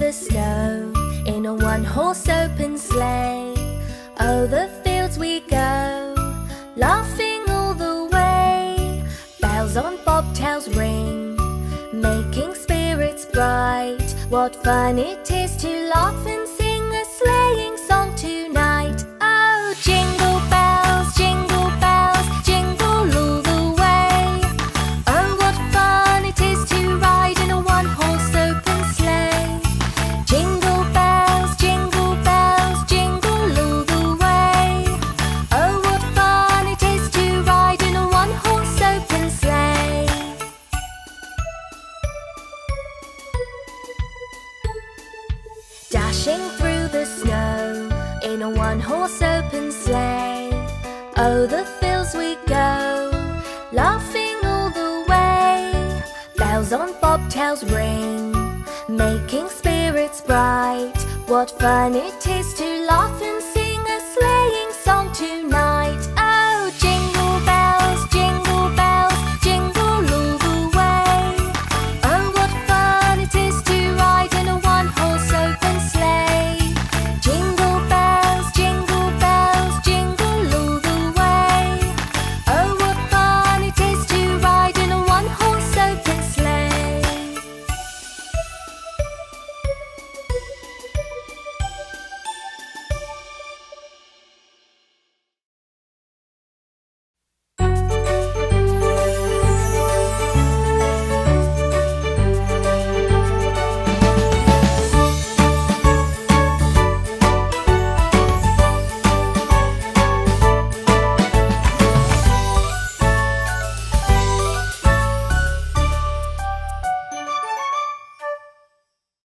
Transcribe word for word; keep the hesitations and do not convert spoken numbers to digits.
the snow in a one-horse open sleigh. O'er the fields we go, laughing all the way. Bells on bobtails ring, making spirits bright. What fun it is to laugh and sing a sleighing song tonight. Oh, jingle bells, jingle bells, jingle all the way. Oh, what fun it is to ride in a one-horse open sleigh. Jingle bells, jingle bells, jingle all the way. Oh, what fun it is to ride in a one-horse open sleigh. Dashing through the snow in a one-horse open sleigh. Oh, the fields we go, laughing all the way. Bells on bobtails ring, making spirits bright. What fun it is to laugh